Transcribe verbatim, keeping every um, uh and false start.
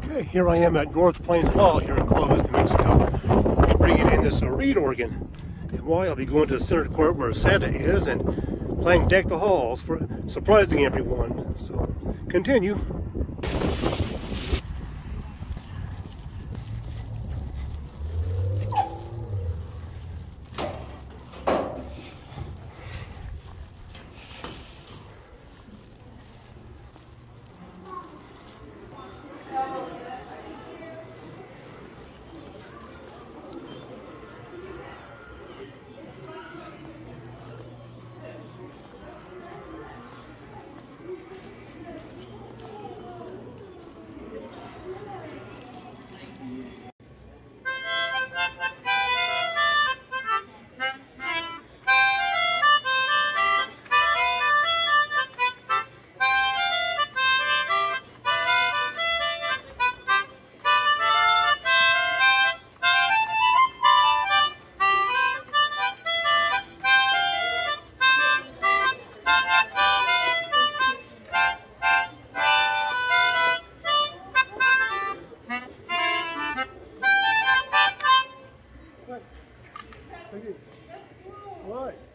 Okay, here I am at North Plains Hall here in Clovis, New Mexico. I'll be bringing in this uh, reed organ. And why, I'll be going to the center court where Santa is and playing Deck the Halls, for surprising everyone. So, continue. Thank you. All right.